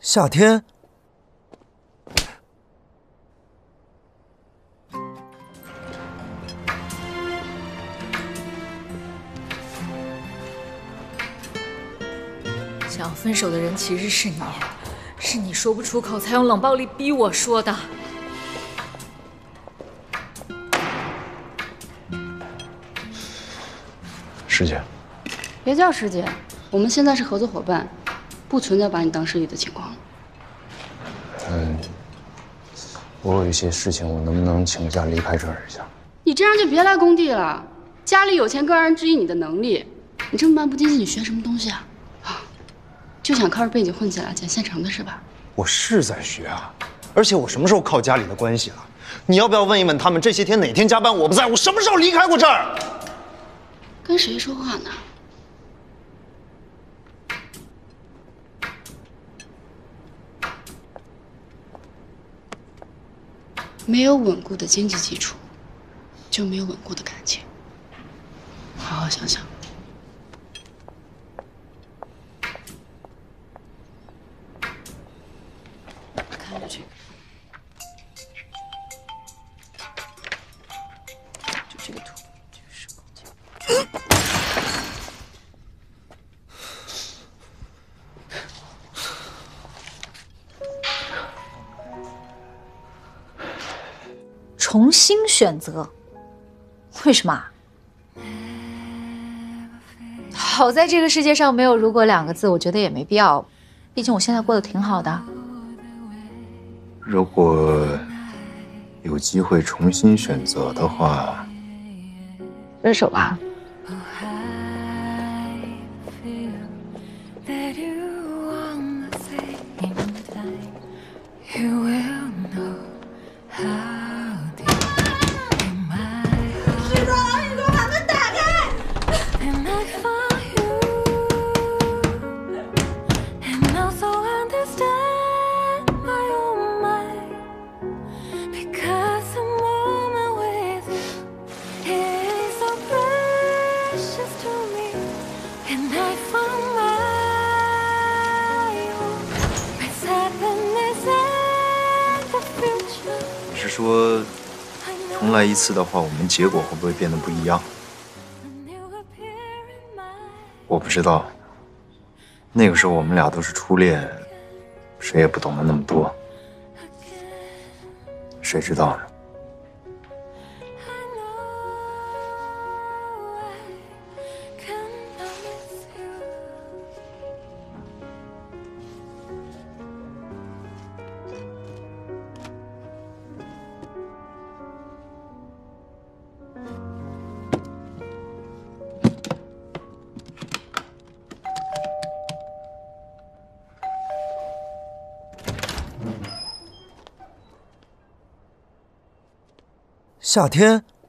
夏天， 想要分手的人其实是你，是你说不出口，才用冷暴力逼我说的。 师姐， 别叫师姐，我们现在是合作伙伴，不存在把你当师弟的情况。 我有一些事情，我能不能请假离开这儿一下？ 你这样就别来工地了，家里有钱更让人质疑你的能力。你这么漫不经心，你学什么东西啊？就想靠着背景混起来捡现成的是吧？ 我是在学啊，而且我什么时候靠家里的关系了？你要不要问一问他们这些天哪天加班我不在，我什么时候离开过这儿？ 跟谁说话呢？没有稳固的经济基础，就没有稳固的感情。好好想想。看着这个，就这个图，就是空间。 重新选择，为什么啊？好在这个世界上没有如果两个字，我觉得也没必要，毕竟我现在过得挺好的。 如果有机会重新选择的话， 分手吧。 你是说重来一次的话，我们结果会不会变得不一样？我不知道，那个时候我们俩都是初恋，谁也不懂得那么多，谁知道呢？ 夏天。